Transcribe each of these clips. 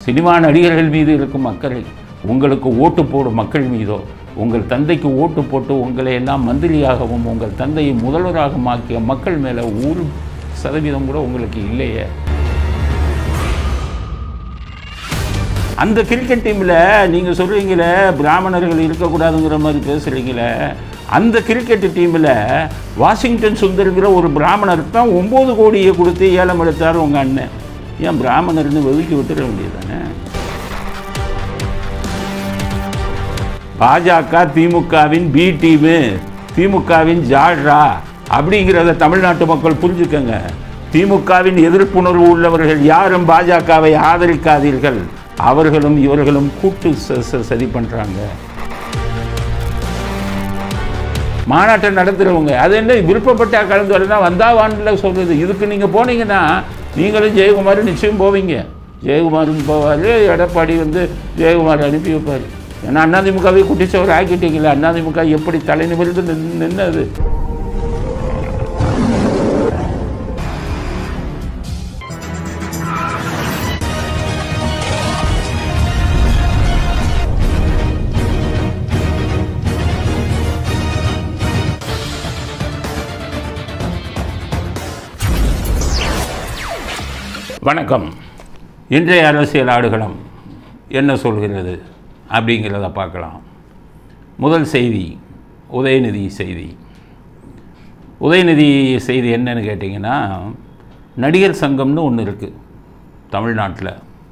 Cinema நடிகர்கள் மீது இருக்கும் அக்கறை உங்களுக்கு ஓட்டு போடும் மக்கள் மீதோ, உங்கள் தந்தைக்கு ஓட்டு போட்டு உங்களை எல்லாம் மந்திரியாகவும் உங்கள் தந்தையை முதல்வராக மாற்றிய மக்கள் மேலே 1% கூட உங்களுக்கு இல்லையே. அந்த கிரிக்கெட் டீமில் நீங்கள் சொல்கிறீங்களே பிராமணர்கள் இருக்கக்கூடாதுங்கிற மாதிரி பேசுகிறீங்களே, அந்த கிரிக்கெட் டீமில் வாஷிங்டன் சுந்தருங்கிற ஒரு பிராமணர் தான் 9 கோடியை கொடுத்து ஏலம் எடுத்தார் உங்கள் அண்ணன். ஏன் பிராமணர்னு ஒதுக்கி விட்டுற வேண்டியதானே? பாஜக திமுகவின் பி டீமு, திமுகவின் ஜால்ரா அப்படிங்கிறத தமிழ்நாட்டு மக்கள் புரிஞ்சுக்கங்க. திமுகவின் எதிர்ப்புணர்வு உள்ளவர்கள் யாரும் பாஜகவை ஆதரிக்காதீர்கள். அவர்களும் இவர்களும் கூட்டு சதி பண்ணுறாங்க. மாநாட்டை நடத்துகிறவங்க அது என்ன விருப்பப்பட்ட கலந்து வரலாம் வந்தாவான்ல சொல்கிறது. இதுக்கு நீங்கள் போனீங்கன்னா நீங்களும் ஜெயக்குமார் நிச்சயம் போவீங்க. ஜெயக்குமாரும் போவார், எடப்பாடி ஜெயக்குமார் அனுப்பி வைப்பார். ஏன்னா அதிமுகவை குட்டிச்சவர் ஆக்கிட்டீங்களா? அதிமுக எப்படி தலை நிமிர்ந்து நின்னது? வணக்கம். இன்றைய அரசியல் ஆடுகளம் என்ன சொல்கிறது அப்படிங்கிறத பார்க்கலாம். முதல் செய்தி உதயநிதி செய்தி. உதயநிதி செய்தி என்னன்னு கேட்டிங்கன்னா, நடிகர் சங்கம்னு ஒன்று இருக்குது தமிழ்நாட்டில்,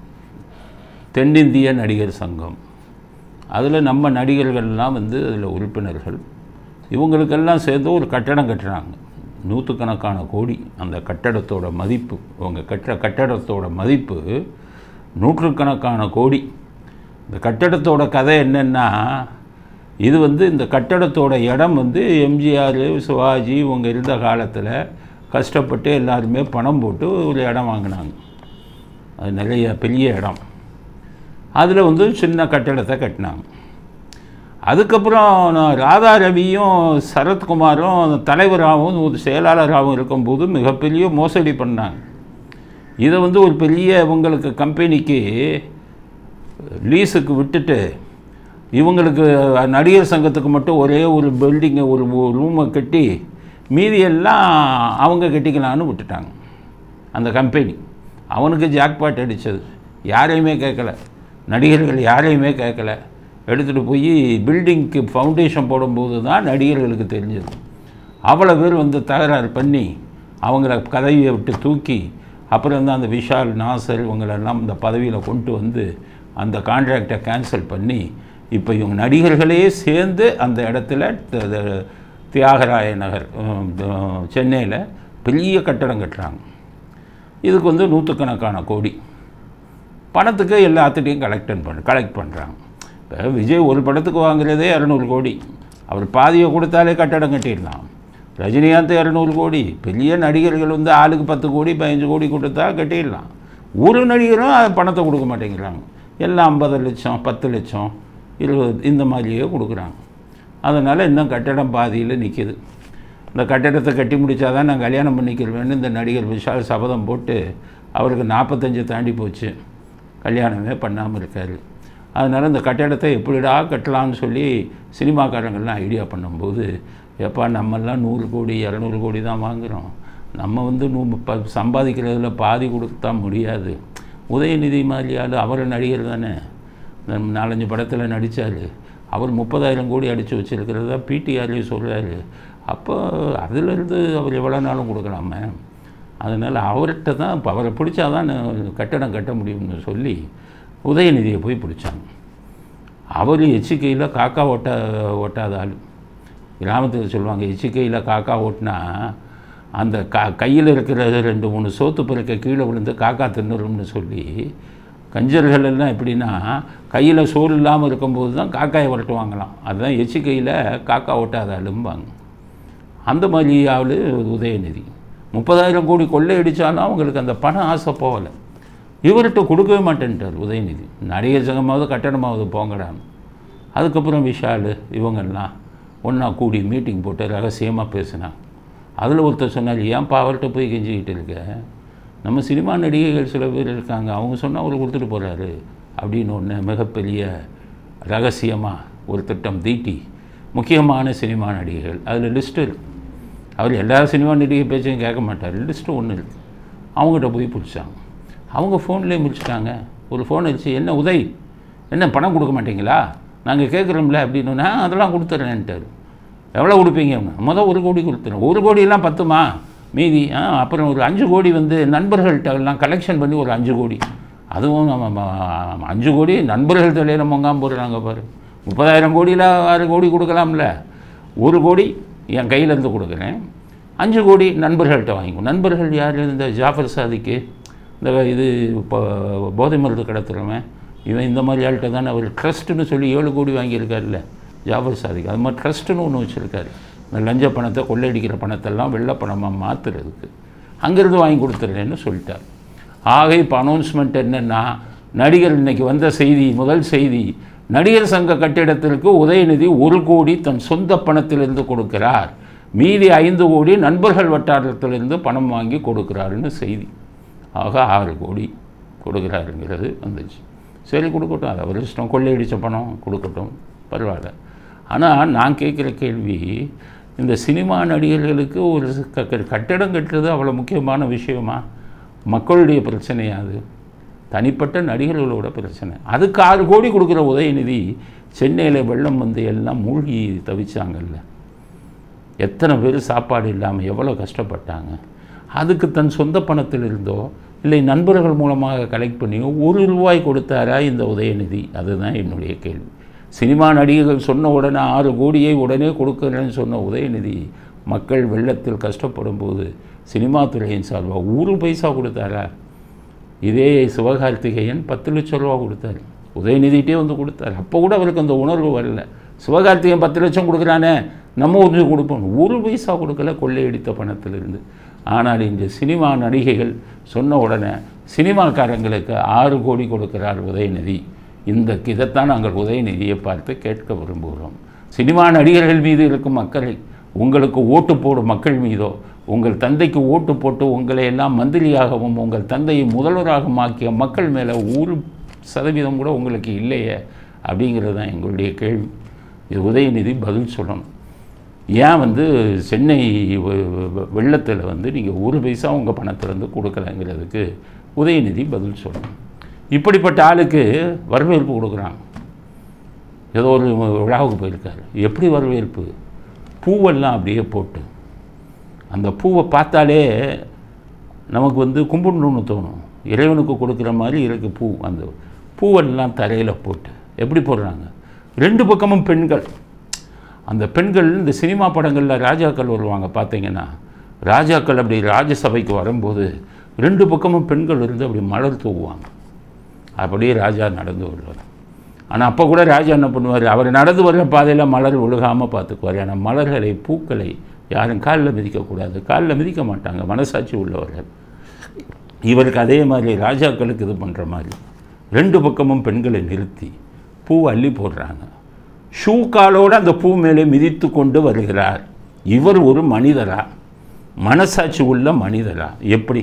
தென்னிந்திய நடிகர் சங்கம். அதில் நம்ம நடிகர்கள்லாம் அதில் உறுப்பினர்கள். இவங்களுக்கெல்லாம் சேர்ந்து ஒரு கட்டடம் கட்டுறாங்க. 100கணக்கான கோடி அந்த கட்டடத்தோட மதிப்பு. அவங்க கட்டுற கட்டடத்தோட மதிப்பு 100கணக்கான கோடி. இந்த கட்டடத்தோட கதை என்னென்னா, இது இந்த கட்டடத்தோட இடம் எம்ஜிஆர் சிவாஜி இவங்க இருந்த காலத்தில் கஷ்டப்பட்டு எல்லாருமே பணம் போட்டு ஒரு இடம் வாங்கினாங்க. அது நிறைய பெரிய இடம். அதில் சின்ன கட்டடத்தை கட்டினாங்க. அதுக்கப்புறம் ராதா ரவியும் சரத்குமாரும் தலைவராகவும் ஒரு செயலாளராகவும் இருக்கும்போது மிகப்பெரிய மோசடி பண்ணாங்க. இதை ஒரு பெரிய இவங்களுக்கு கம்பெனிக்கு லீஸுக்கு விட்டுட்டு இவங்களுக்கு நடிகர் சங்கத்துக்கு மட்டும் ஒரே ஒரு பில்டிங்கை ஒரு ரூமை கட்டி மீதியெல்லாம் அவங்க கட்டிக்கலான்னு விட்டுட்டாங்க. அந்த கம்பெனி அவனுக்கு ஜாக்பாட் அடித்தது. யாரையுமே கேட்கல, நடிகர்கள் யாரையுமே கேட்கல. எடுத்துகிட்டு போய் பில்டிங்க்கு ஃபவுண்டேஷன் போடும்போது தான் நடிகர்களுக்கு தெரிஞ்சது. அவ்வளோ பேர் தகராறு பண்ணி அவங்கள கதவியை விட்டு தூக்கி அப்புறம் தான் அந்த விஷால் நாசர் இவங்களெல்லாம் இந்த பதவியில் கொண்டு அந்த கான்ட்ராக்டை கேன்சல் பண்ணி இப்போ இவங்க நடிகர்களே சேர்ந்து அந்த இடத்துல தியாகராய நகர் சென்னையில் பெரிய கட்டடம் கட்டுறாங்க. இதுக்கு 100கணக்கான கோடி பணத்துக்கு எல்லாத்துட்டையும் கலெக்ட் பண்ணுறாங்க. இப்போ விஜய் ஒரு படத்துக்கு வாங்குறதே 200 கோடி. அவர் பாதியை கொடுத்தாலே கட்டடம் கட்டிடலாம். ரஜினிகாந்த் 200 கோடி. பெரிய நடிகர்கள் ஆளுக்கு 10 கோடி 15 கோடி கொடுத்தா கட்டிடலாம். ஒரு நடிகரும் பணத்தை கொடுக்க மாட்டேங்கிறாங்க. எல்லாம் 50 லட்சம் 10 லட்சம் 20 இந்த மாதிரியே கொடுக்குறாங்க. அதனால் இன்னும் கட்டடம் பாதியில் நிற்கிது. இந்த கட்டடத்தை கட்டி முடித்தா தான் நான் கல்யாணம் பண்ணிக்கிறேன்னு இந்த நடிகர் விஷால் சபதம் போட்டு அவருக்கு 45 தாண்டி போச்சு. கல்யாணமே பண்ணாமல் இருக்கார். அதனால் இந்த கட்டடத்தை எப்படிடா கட்டலாம்னு சொல்லி சினிமாக்காரங்கள்லாம் ஐடியா பண்ணும்போது, எப்பா நம்மெல்லாம் 100 கோடி 200 கோடி தான் வாங்குகிறோம், நம்ம சம்பாதிக்கிறதுல பாதி கொடுத்தா முடியாது. உதயநிதி மாதிரியால் அவர் நடிகர் தானே, 4-5 படத்தில் நடித்தார். அவர் 30,000 கோடி அடித்து வச்சுருக்கிறதா பிடிஆர்லேயும் சொல்கிறாரு. அப்போ அதிலிருந்து அவர் எவ்வளோ நாளும் கொடுக்கலாமே. அதனால் அவர்கிட்ட தான் இப்போ அவரை பிடிச்சா தான் கட்டடம் கட்ட முடியும்னு சொல்லி உதயநிதியை போய் பிடிச்சாங்க. அவர் எச்சிக்கையில் காக்கா ஓட்டாத ஆள். கிராமத்தில் சொல்லுவாங்க, எச்சிக்கையில் காக்கா ஓட்டினா அந்த கையில் இருக்கிற 2-3 சோத்து பிறக்க கீழே விழுந்து காக்கா தின்னுரும்னு சொல்லி, கஞ்சர்கள் எல்லாம் எப்படின்னா கையில் சோறு இல்லாமல் இருக்கும்போது தான் காக்காயை வரட்டுவாங்களாம். அதுதான் எச்சிக்கையில் காக்கா ஓட்டாத ஆளும்பாங்க. அந்த மாதிரி ஆள் உதயநிதி. 30,000 கோடி கொள்ளையடித்தாலும் அவங்களுக்கு அந்த பண ஆசை போகலை. இவர்கிட்ட கொடுக்கவே மாட்டேன்ட்டார் உதயநிதி. நடிகர் சங்கமாவது கட்டணமாவது போங்கடான்னு. அதுக்கப்புறம் விஷால் இவங்கெல்லாம் ஒன்றா கூடி மீட்டிங் போட்டு ரகசியமாக பேசினாங்க. அதில் ஒருத்தர் சொன்னார், ஏன்ப்பா அவர்கிட்ட போய் கெஞ்சிக்கிட்டு இருக்க, நம்ம சினிமா நடிகைகள் சில பேர் இருக்காங்க, அவங்க சொன்னால் அவர் கொடுத்துட்டு போகிறாரு அப்படின்னு ஒன்று மிகப்பெரிய ரகசியமாக ஒரு திட்டம் தீட்டி முக்கியமான சினிமா நடிகைகள் அதில் லிஸ்ட்டு இருக்குது. அவர் எல்லா சினிமா நடிகை பேச்சையும் கேட்க மாட்டார், லிஸ்ட்டு ஒன்று இருக்குது. அவங்ககிட்ட போய் பிடிச்சாங்க. அவங்க ஃபோன்லேயே முடிச்சுட்டாங்க. ஒரு ஃபோன் அடிச்சு, என்ன உதய், என்ன பணம் கொடுக்க மாட்டீங்களா, நாங்கள் கேட்குறோம்ல அப்படின்னு. அதெல்லாம் கொடுத்துட்றேன்ட்டார். எவ்வளோ கொடுப்பீங்க? மொதல் 1 கோடி கொடுத்துறேன். 1 கோடியெல்லாம் பத்துமா, மீதி அப்புறம் ஒரு 5 கோடி வந்து நண்பர்கள்ட்ட எல்லாம் கலெக்ஷன் பண்ணி ஒரு 5 கோடி, அதுவும் 5 கோடி நண்பர்கள் தலையில் மொங்காமல் போடுறாங்க பாரு. 30,000 கோடியில் 6 கோடி கொடுக்கலாம்ல. 1 கோடி என் கையிலேருந்து கொடுக்குறேன், 5 கோடி நண்பர்கள்ட்ட வாங்கிக்கும். நண்பர்கள் யார்? இந்த ஜாஃபர் சாதிக்கு, இந்த இது இப்போ போதை மருந்து கடத்துகிறவன் இவன், இந்த மாதிரி ஆள்கிட்ட தானே அவர் ட்ரஸ்ட்டுன்னு சொல்லி 7 கோடி வாங்கியிருக்காருல்ல ஜாஃபர் சாதிக்கு. அது மாதிரி ட்ரஸ்ட்டுன்னு ஒன்று வச்சுருக்காரு. இந்த லஞ்ச பணத்தை, கொள்ளையடிக்கிற பணத்தெல்லாம் வெள்ளை பணமாக மாற்றுறதுக்கு அங்கேருந்து வாங்கி கொடுத்துட்றேன்னு சொல்லிட்டார். ஆக இப்போ அனௌன்ஸ்மெண்ட் என்னென்னா, நடிகர் இன்றைக்கி வந்த செய்தி, முதல் செய்தி, நடிகர் சங்க கட்டிடத்திற்கு உதயநிதி 1 கோடி தன் சொந்த பணத்திலிருந்து கொடுக்கிறார், மீதி 5 கோடி நண்பர்கள் வட்டாரத்திலிருந்து பணம் வாங்கி கொடுக்குறாருன்னு செய்தி. ஆக 6 கோடி கொடுக்குறாருங்கிறது வந்துச்சு. சரி கொடுக்கட்டும், அது அவர் இஷ்டம், கொள்ளையடித்த பணம் கொடுக்கட்டும், பரவாயில்ல. ஆனால் நான் கேட்குற கேள்வி, இந்த சினிமா நடிகர்களுக்கு ஒரு கட்டிடம் கட்டுறது அவ்வளோ முக்கியமான விஷயமா? மக்களுடைய பிரச்சனையாது, தனிப்பட்ட நடிகர்களோட பிரச்சனை. அதுக்கு 6 கோடி கொடுக்குற உதயநிதி, சென்னையில் வெள்ளம் வந்து எல்லாம் மூழ்கி தவிச்சாங்கல்ல, எத்தனை பேர் சாப்பாடு இல்லாமல் எவ்வளோ கஷ்டப்பட்டாங்க. அதுக்கு தன் சொந்த பணத்தில் இருந்தோ இல்லை நண்பர்கள் மூலமாக கலெக்ட் பண்ணியோ 1 ரூபாய் கொடுத்தாரா இந்த உதயநிதி? அதுதான் என்னுடைய கேள்வி. சினிமா நடிகர்கள் சொன்ன உடனே 6 கோடியை உடனே கொடுக்குறேன்னு சொன்ன உதயநிதி, மக்கள் வெள்ளத்தில் கஷ்டப்படும் போது சினிமா துறையின் சார்பாக 1 பைசா கொடுத்தாரா? இதே சிவகார்த்திகேயன் 10 லட்சம் ரூபா கொடுத்தாரு, உதயநிதிட்டே வந்து கொடுத்தாரு. அப்போ கூட அவருக்கு அந்த உணர்வு வரல. சிவகார்த்திகேயன் 10 லட்சம் கொடுக்குறானே, நம்ம ஒரு கொடுப்போம். 1 பைசா கொடுக்கல கொள்ளையடித்த பணத்திலிருந்து. ஆனால் இந்த சினிமா நடிகைகள் சொன்ன உடனே சினிமாக்காரங்களுக்கு 6 கோடி கொடுக்கிறார் உதயநிதி. இதைத்தான் நாங்கள் உதயநிதியை பார்த்து கேட்க விரும்புகிறோம். சினிமா நடிகர்கள் மீது இருக்கும் அக்கறை உங்களுக்கு ஓட்டு போடும் மக்கள் மீதோ, உங்கள் தந்தைக்கு ஓட்டு போட்டு உங்களை எல்லாம் மந்திரியாகவும் உங்கள் தந்தையை முதல்வராகவும் ஆக்கிய மக்கள் மேலே 1% கூட உங்களுக்கு இல்லையே அப்படிங்கிறது தான் எங்களுடைய கேள்வி. இது உதயநிதி பதில் சொல்லணும். ஏன் வந்து சென்னை வெள்ளத்தில் வந்து நீங்கள் 1 பைசா உங்கள் பணத்திலேருந்து கொடுக்கலங்கிறதுக்கு உதயநிதி பதில் சொல்லணும். இப்படிப்பட்ட ஆளுக்கு வரவேற்பு கொடுக்குறாங்க. ஏதோ ஒரு விழாவுக்கு போயிருக்காரு, எப்படி வரவேற்பு? பூவெல்லாம் அப்படியே போட்டு, அந்த பூவை பார்த்தாலே நமக்கு வந்து கும்பிடணுன்னு தோணும். இறைவனுக்கு கொடுக்குற மாதிரி இருக்கு பூ. அந்த பூவெல்லாம் தரையில் போட்டு எப்படி போடுறாங்க? 2 பக்கமும் பெண்கள். அந்த பெண்கள் இந்த சினிமா படங்களில் ராஜாக்கள் வருவாங்க பார்த்தீங்கன்னா, ராஜாக்கள் அப்படி ராஜசபைக்கு வரும்போது 2 பக்கமும் பெண்கள் இருந்து அப்படி மலர் தூவுவாங்க. அப்படியே ராஜா நடந்து வருவார். ஆனால் அப்போ கூட ராஜா என்ன பண்ணுவார்? அவர் நடந்து வர்ற பாதையில் மலர் ஒழுகாமல் பார்த்துக்குவார். ஆனால் மலர்களை, பூக்களை யாரும் காலில் மிதிக்கக்கூடாது. காலில் மிதிக்க மாட்டாங்க, மனசாட்சி உள்ளவர்கள். இவருக்கு அதே மாதிரி ராஜாக்களுக்கு இது பண்ணுற மாதிரி 2 பக்கமும் பெண்களை நிறுத்தி பூ அள்ளி போடுறாங்க. ஷூ காலோடு அந்த பூ மேலே மிதித்து கொண்டு வருகிறார். இவர் ஒரு மனிதரா? மனசாட்சி உள்ள மனிதரா? எப்படி?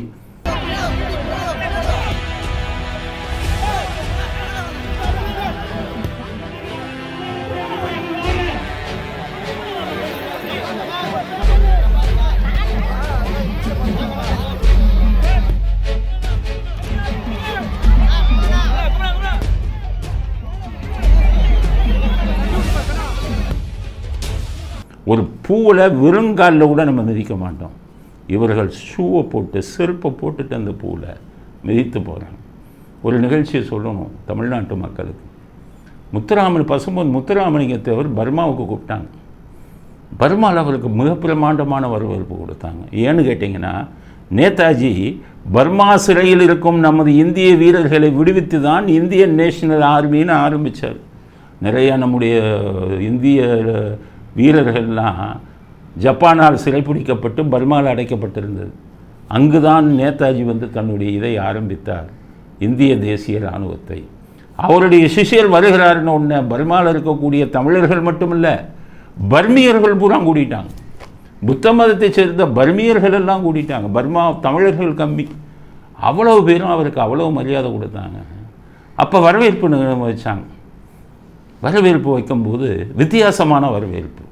ஒரு பூவில் வெறுங்காலில் கூட நம்ம மிதிக்க மாட்டோம். இவர்கள் ஷூவை போட்டு, செருப்பை போட்டுட்டு அந்த பூவில் மிதித்து போகிறாங்க. ஒரு நிகழ்ச்சியை சொல்லணும் தமிழ்நாட்டு மக்களுக்கு. முத்துராமன், பசும்பொன் முத்துராமலிங்கத்தேவர் பர்மாவுக்கு கூப்பிட்டாங்க. பர்மாவில் அவருக்கு மிக பிரமாண்டமான வரவேற்பு கொடுத்தாங்க. ஏன்னு கேட்டிங்கன்னா, நேதாஜி பர்மா சிறையில் இருக்கும் நமது இந்திய வீரர்களை விடுவித்து தான் இந்தியன் நேஷனல் ஆர்மின்னு ஆரம்பித்தார். நிறைய நம்முடைய இந்திய வீரர்கள்லாம் ஜப்பானால் சிறைப்பிடிக்கப்பட்டு பர்மாவில் அடைக்கப்பட்டிருந்தது. அங்கு தான் நேதாஜி வந்து தன்னுடைய இதை ஆரம்பித்தார், இந்திய தேசிய இராணுவத்தை. அவருடைய சிஷியர் வருகிறாருன்னு ஒன்று பர்மாவில் இருக்கக்கூடிய தமிழர்கள் மட்டுமில்லை, பர்மியர்கள் பூரா கூட்டிட்டாங்க. புத்த மதத்தை சேர்ந்த பர்மியர்கள் எல்லாம் கூட்டிட்டாங்க. பர்மா தமிழர்கள் கம்மி. அவ்வளவு பேரும் அவருக்கு அவ்வளோ மரியாதை கொடுத்தாங்க. அப்போ வரவேற்பு வச்சாங்க. வரவேற்பு வைக்கும்போது வித்தியாசமான வரவேற்பு.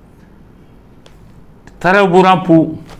தரபுரா பூ,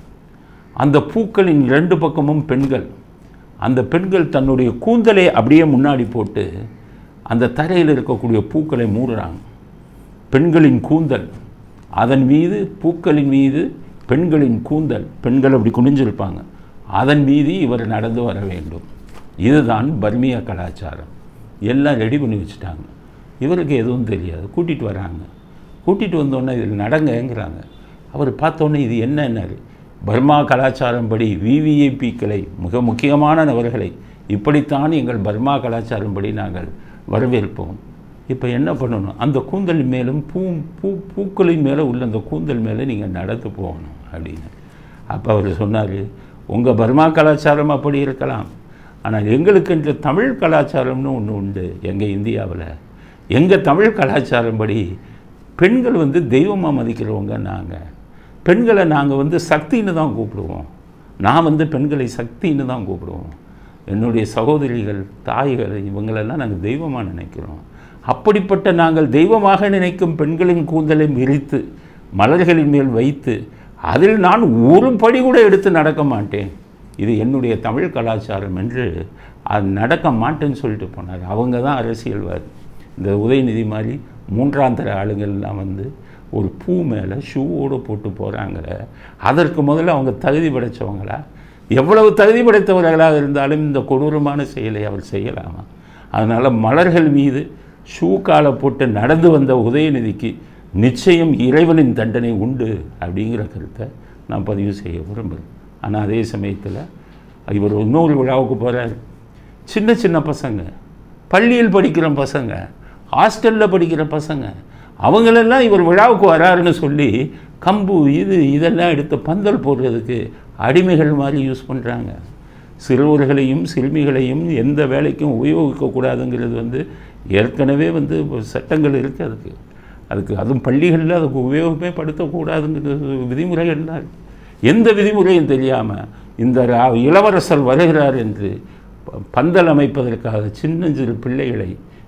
அந்த பூக்களின் 2 பக்கமும் பெண்கள். அந்த பெண்கள் தன்னுடைய கூந்தலை அப்படியே முன்னாடி போட்டு அந்த தரையில் இருக்கக்கூடிய பூக்களை மூடுறாங்க. பெண்களின் கூந்தல், அதன் மீது பூக்களின் மீது பெண்களின் கூந்தல், பெண்கள் அப்படி குனிஞ்சிருப்பாங்க, அதன் மீது இவர் நடந்து வர வேண்டும். இதுதான் பர்மிய கலாச்சாரம். எல்லாம் ரெடி பண்ணி வச்சுட்டாங்க. இவருக்கு எதுவும் தெரியாது. கூட்டிகிட்டு வராங்க. கூட்டிகிட்டு வந்தோடனே இதில் நடங்கங்கிறாங்க. அவர் பார்த்தோன்னே இது என்னன்னாரு, பர்மா கலாச்சாரம் படி விவிஐபிக்களை, மிக முக்கியமான நபர்களை இப்படித்தான் எங்கள் பர்மா கலாச்சாரம் படி நாங்கள் வரவேற்போம். இப்போ என்ன பண்ணணும், அந்த கூந்தல் மேலும் பூக்களின் மேலே உள்ள அந்த கூந்தல் மேலே நீங்கள் நடந்து போகணும் அப்படின்னு. அப்போ அவர் சொன்னார், உங்கள் பர்மா கலாச்சாரம் அப்படி இருக்கலாம், ஆனால் எங்களுக்கு இந்த தமிழ் கலாச்சாரம்னு ஒன்று உண்டு எங்கள் இந்தியாவில். எங்கள் தமிழ் கலாச்சாரம் படி பெண்கள் தெய்வமாக மதிக்கிறவங்க நாங்கள். பெண்களை நாங்கள் சக்தின்னு தான் கூப்பிடுவோம். நான் பெண்களை சக்தின்னு தான் கூப்பிடுவோம். என்னுடைய சகோதரிகள், தாய்கள், இவங்களெல்லாம் நாங்கள் தெய்வமாக நினைக்கிறோம். அப்படிப்பட்ட நாங்கள் தெய்வமாக நினைக்கும் பெண்களின் கூந்தலை விரித்து மலர்களின் மேல் வைத்து அதில் நான் ஒரு படி கூட எடுத்து நடக்க மாட்டேன், இது என்னுடைய தமிழ் கலாச்சாரம் என்று அது நடக்க மாட்டேன்னு சொல்லிட்டு போனார். அவங்க தான் அரசியல்வாதி. இந்த உதயநிதி மாதிரி 3ஆம் தர ஆளுங்கள்லாம் ஒரு பூ மேலே ஷூவோடு போட்டு போகிறாங்க. அதற்கு முதல்ல அவங்க தகுதி படைத்தவங்களா? எவ்வளவு தகுதி படைத்தவர்களாக இருந்தாலும் இந்த கொடூரமான செயலை அவர் செய்யலாமா? அதனால் மலர்கள் மீது ஷூ காலை போட்டு நடந்து வந்த உதயநிதிக்கு நிச்சயம் இறைவனின் தண்டனை உண்டு அப்படிங்கிற கருத்தை நான் பதிவு செய்ய விரும்புகிறேன். ஆனால் அதே சமயத்தில் இவர் இன்னொரு விழாவுக்கு போகிறார். சின்ன சின்ன பசங்க, பள்ளியில் படிக்கிற பசங்க, ஹாஸ்டலில் படிக்கிற பசங்க, அவங்களெல்லாம் இவர் விழாவுக்கு வராருன்னு சொல்லி கம்பு இதெல்லாம் எடுத்து பந்தல் போடுறதுக்கு அடிமைகள் மாதிரி யூஸ் பண்ணுறாங்க. சிறுவர்களையும் சிறுமிகளையும் எந்த வேலைக்கும் உபயோகிக்கக்கூடாதுங்கிறது ஏற்கனவே சட்டங்கள் இருக்குது. அதுக்கு அதுவும் பள்ளிகளில் அதுக்கு உபயோகமே படுத்தக்கூடாதுங்கிறது விதிமுறைகள்லாம் இருக்குது. எந்த விதிமுறையும் தெரியாமல் இந்த இளவரசர் வருகிறார் என்று பந்தல் அமைப்பதற்காக சின்னஞ்சிறு பிள்ளைகளை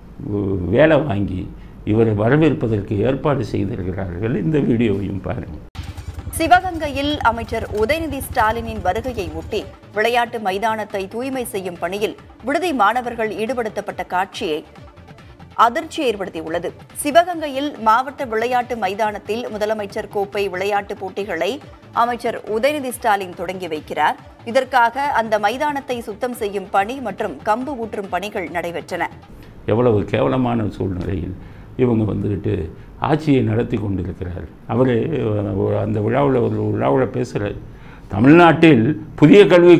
வேலை வாங்கி இவரை வரவேற்பதற்கு ஏற்பாடு செய்திருக்கிறார்கள். இந்த வீடியோவையும் பாருங்கள். சிவகங்கையில் அமைச்சர் உதயநிதி ஸ்டாலினின் வருகையை ஒட்டி விளையாட்டு மைதானத்தை தூய்மை செய்யும் பணியில் விடுதி மாணவர்கள் ஈடுபடுத்தப்பட்ட காட்சியை அதிர்ச்சி ஏற்படுத்தியுள்ளது. சிவகங்கையில் மாவட்ட விளையாட்டு மைதானத்தில் முதலமைச்சர் கோப்பை விளையாட்டுப் போட்டிகளை அமைச்சர் உதயநிதி ஸ்டாலின் தொடங்கி வைக்கிறார். இதற்காக அந்த மைதானத்தை சுத்தம் செய்யும் பணி மற்றும் கம்பு ஊற்றும் பணிகள் நடைபெற்றன. எவ்வளவு கேவலமான சூழ்நிலையில் இவங்க ஆட்சியை நடத்தி கொண்டிருக்கிறார். அவர் அந்த விழாவில் பேசுகிறார். தமிழ்நாட்டில் புதிய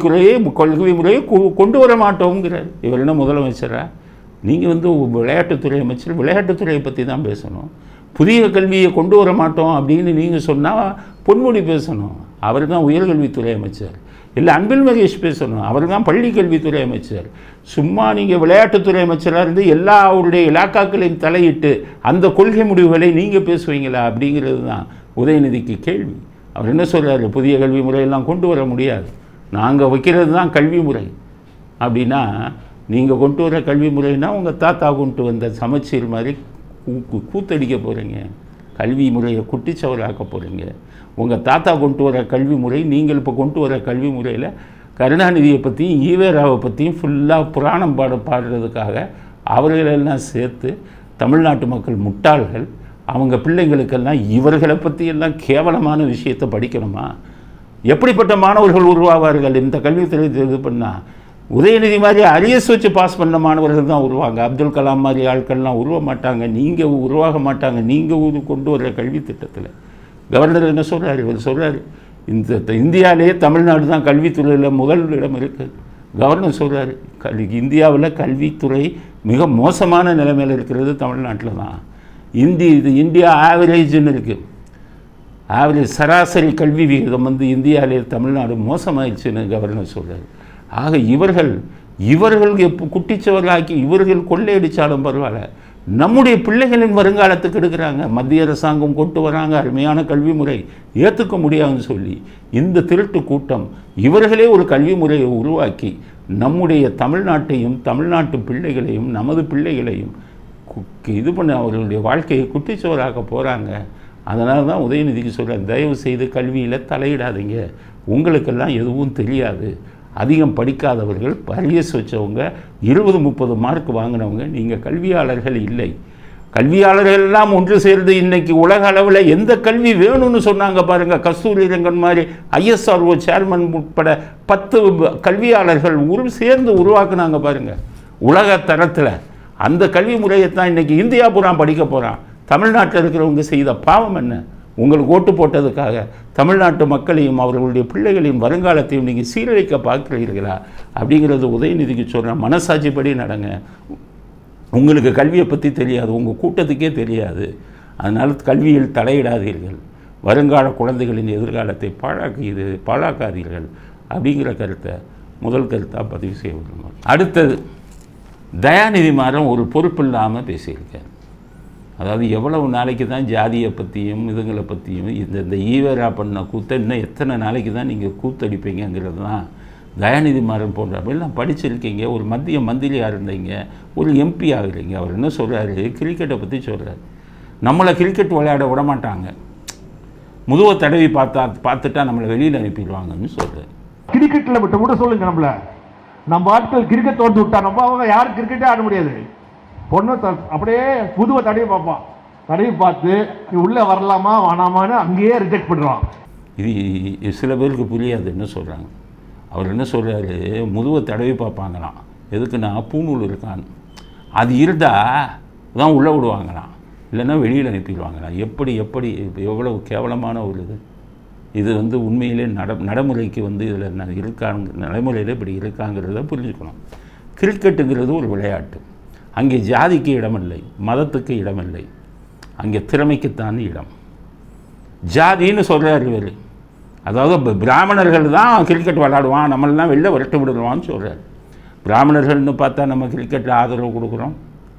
கல்வி முறையை கொண்டு வர மாட்டோங்கிறார். இவர் என்ன முதலமைச்சரா? நீங்கள் விளையாட்டுத்துறை அமைச்சர், விளையாட்டுத்துறையை பற்றி தான் பேசணும். புதிய கல்வியை கொண்டு வர மாட்டோம் அப்படின்னு நீங்கள் சொன்னால் பொன்முடி பேசணும், அவர் தான் உயர்கல்வித்துறை அமைச்சர். இல்லை அன்பில் மகேஷ் பேசணும், அவர் தான் பள்ளி கல்வித்துறை அமைச்சர். சும்மா நீங்கள் விளையாட்டுத்துறை அமைச்சராக இருந்து எல்லா அவருடைய இலாக்காக்களையும் தலையிட்டு அந்த கொள்கை முடிவுகளை நீங்கள் பேசுவீங்களா அப்படிங்கிறது தான் உதயநிதிக்கு கேள்வி. அவர் என்ன சொல்கிறார், புதிய கல்வி முறையெல்லாம் கொண்டு வர முடியாது, நாங்கள் வைக்கிறது தான் கல்வி முறை. அப்படின்னா நீங்கள் கொண்டு வர கல்வி முறைன்னா உங்கள் தாத்தா கொண்டு வந்த சமச்சீர் மாதிரி கூத்தடிக்க போகிறீங்க, கல்வி முறையை குட்டிச்சவராக்க போகிறீங்க. உங்கள் தாத்தா கொண்டு வர கல்வி முறை, நீங்கள் இப்போ கொண்டு வர கல்வி முறையில் கருணாநிதியை பற்றியும் ஈவேராவை பற்றியும் ஃபுல்லாக புராணம் பாடுறதுக்காக அவர்களெல்லாம் சேர்த்து தமிழ்நாட்டு மக்கள் முட்டாள்கள். அவங்க பிள்ளைங்களுக்கெல்லாம் இவர்களை பற்றியெல்லாம் கேவலமான விஷயத்தை படிக்கணுமா? எப்படிப்பட்ட மாணவர்கள் உருவாவார்கள் இந்த கல்வித்துறை இது பண்ணால்? உதயநிதி மாதிரி அரியஸ் வச்சு பாஸ் பண்ண மாணவர்கள் தான் உருவாங்க. அப்துல் கலாம் மாதிரி ஆட்கள்லாம் உருவ மாட்டாங்க, நீங்கள் உருவாக மாட்டாங்க. நீங்கள் கொண்டு வர்ற கல்வி திட்டத்தில் கவர்னர் என்ன சொல்கிறார்? இவர் சொல்கிறார், இந்த இந்தியாவிலேயே தமிழ்நாடு தான் கல்வித்துறையில் முதல் இடம் இருக்குது. கவர்னர் சொல்கிறார், இந்தியாவில் கல்வித்துறை மிக மோசமான நிலைமையில் இருக்கிறது தமிழ்நாட்டில் தான். இந்தியா ஆவரேஜ்னு இருக்குது. ஆவரேஜ் சராசரி கல்வி விகிதம் இந்தியாவிலே தமிழ்நாடு மோசமாயிடுச்சுன்னு கவர்னர் சொல்கிறார். ஆக இவர்கள் குட்டிச்சவர்களாக்கி இவர்கள் கொள்ளையடித்தாலும் பரவாயில்ல, நம்முடைய பிள்ளைகளின் வருங்காலத்துக்கு எடுக்கிறாங்க. மத்திய அரசாங்கம் கொண்டு வராங்க அருமையான கல்வி முறை, ஏற்றுக்க முடியாதுன்னு சொல்லி இந்த திருட்டு கூட்டம் இவர்களே ஒரு கல்வி முறையை உருவாக்கி நம்முடைய தமிழ்நாட்டையும் தமிழ்நாட்டு பிள்ளைகளையும் நமது பிள்ளைகளையும் இது பண்ண அவர்களுடைய வாழ்க்கையை குட்டிச்சுவராக்க போகிறாங்க. அதனால தான் உதயநிதிக்கு சொல்கிறேன், தயவு செய்து கல்வியில் தலையிடாதீங்க, உங்களுக்கெல்லாம் எதுவும் தெரியாது. அதிகம் படிக்காதவர்கள், பரியஸ் வச்சவங்க, 20-30 மார்க் வாங்கினவங்க, நீங்கள் கல்வியாளர்கள் இல்லை. கல்வியாளர்கள் எல்லாம் ஒன்று சேர்ந்து இன்றைக்கி உலக அளவில் எந்த கல்வி வேணும்னு சொன்னாங்க பாருங்கள். கஸ்தூரி ரங்கன் மாதிரி ISRO சேர்மன் உட்பட 10 கல்வியாளர்கள் சேர்ந்து உருவாக்குனாங்க பாருங்கள் உலக தரத்தில். அந்த கல்வி முறையை தான் இன்றைக்கி இந்தியா பூரா படிக்க போகிறான். தமிழ்நாட்டில் இருக்கிறவங்க செய்த பாவம் என்ன? உங்களுக்கு ஓட்டு போட்டதுக்காக தமிழ்நாட்டு மக்களையும் அவர்களுடைய பிள்ளைகளின் வருங்காலத்தையும் நீங்கள் சீரழிக்க பார்க்குறீர்களா அப்படிங்கிறது உதயநிதிக்கு சொல்கிறேன். மனசாட்சிப்படி நடங்க. உங்களுக்கு கல்வியை பற்றி தெரியாது, உங்கள் கூட்டத்துக்கே தெரியாது. அதனால் கல்வியில் தலையிடாதீர்கள், வருங்கால குழந்தைகளின் எதிர்காலத்தை பாழாக்காதீர்கள் அப்படிங்கிற கருத்தை முதல் கருத்தாக பதிவு செய்ய விரும்புகிறோம். அடுத்தது, தயாநிதி மாறன் ஒரு பொறுப்பு இல்லாமல் பேசியிருக்கார். அதாவது எவ்வளவு நாளைக்கு தான் ஜாதியை பற்றியும் இதுங்களை பற்றியும் இந்த ஈவேரா பண்ண கூத்த இன்னும் எத்தனை நாளைக்கு தான் நீங்கள் கூத்தடிப்பீங்கிறது தான். தயாநிதி மாறன் போன்றவெல்லாம் படிச்சிருக்கீங்க, ஒரு மத்திய மந்திரியாக இருந்தீங்க, ஒரு MP ஆகுறீங்க. அவர் என்ன சொல்கிறாரு, கிரிக்கெட்டை பற்றி சொல்கிறார். நம்மளை கிரிக்கெட் விளையாட விட மாட்டாங்க, முதுவை தடவி பார்த்துட்டா நம்மளை வெளியில் அனுப்பிடுவாங்கன்னு சொல்கிறார். கிரிக்கெட்டில் விட்டு கூட சொல்லுங்க, நம்ம ஆட்கள் கிரிக்கெட் தோற்று விட்டா நம்ம அவங்க யாரும் கிரிக்கெட்டே ஆட முடியாது. பொண்ணு அப்படியே புதுவை தடவி பார்ப்பான், தடவி பார்த்து உள்ளே வரலாமா வேணாமான்னு அங்கேயே ரிஜெக்ட் பண்ணுறான். இது சில பேருக்கு புரியாது என்ன சொல்கிறாங்க. அவர் என்ன சொல்கிறாரு, முதுவை தடவி பார்ப்பாங்களாம். எதுக்குன்னா பூநூல் இருக்கான்னு, அது இருந்தால் தான் உள்ளே விடுவாங்களாம், இல்லைன்னா வெளியில் அனுப்பிடுவாங்களாம். எப்படி எவ்வளவு கேவலமான ஒரு இது உண்மையிலே நடைமுறைக்கு இதில் இருக்காங்க, நடைமுறையில் இப்படி இருக்காங்கிறத புரிஞ்சுக்கணும். கிரிக்கெட்டுங்கிறது ஒரு விளையாட்டு. அங்கே ஜாதிக்கு இடமில்லை, மதத்துக்கு இடமில்லை, அங்கே திறமைக்குத்தான் இடம். ஜாதின்னு சொல்கிறார் இவர். அதாவது பிராமணர்கள் தான் கிரிக்கெட் விளையாடுவான், நம்மளெல்லாம் வெளில விரட்டு விடுவான்னு சொல்கிறார். பிராமணர்கள்னு பார்த்தா நம்ம கிரிக்கெட்டில் ஆதரவு கொடுக்குறோம்.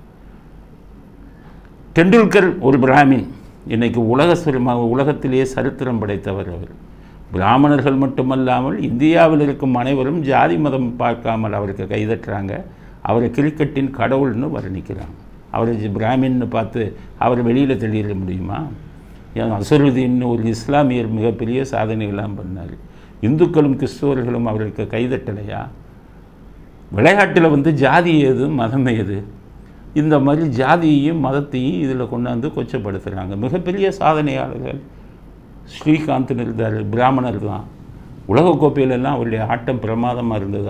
டெண்டுல்கர் ஒரு பிராமின், இன்றைக்கி உலகத்திலேயே சரித்திரம் படைத்தவர் அவர். பிராமணர்கள் மட்டுமல்லாமல் இந்தியாவில் இருக்கும் அனைவரும் ஜாதி மதம் பார்க்காமல் அவருக்கு கைதட்டுறாங்க. அவரை கிரிக்கெட்டின் கடவுள்னு வர்ணிக்கிறாங்க. அவர் பிராமின்னு பார்த்து அவர் வெளியில் தெளிய முடியுமா? அசருதீன் ஒரு இஸ்லாமியர் மிகப்பெரிய சாதனைகள்லாம் பண்ணார். இந்துக்களும் கிறிஸ்தவர்களும் அவருக்கு கைதட்டலையா? விளையாட்டில் ஜாதி ஏது மதம் ஏது? இந்த மாதிரி ஜாதியையும் மதத்தையும் இதில் கொண்டாந்து கொச்சப்படுத்துகிறாங்க. மிகப்பெரிய சாதனையாளர்கள் ஸ்ரீகாந்த் இருந்தார், பிராமணர் தான். உலகக்கோப்பையிலெல்லாம் அவருடைய ஆட்டம் பிரமாதமாக இருந்தது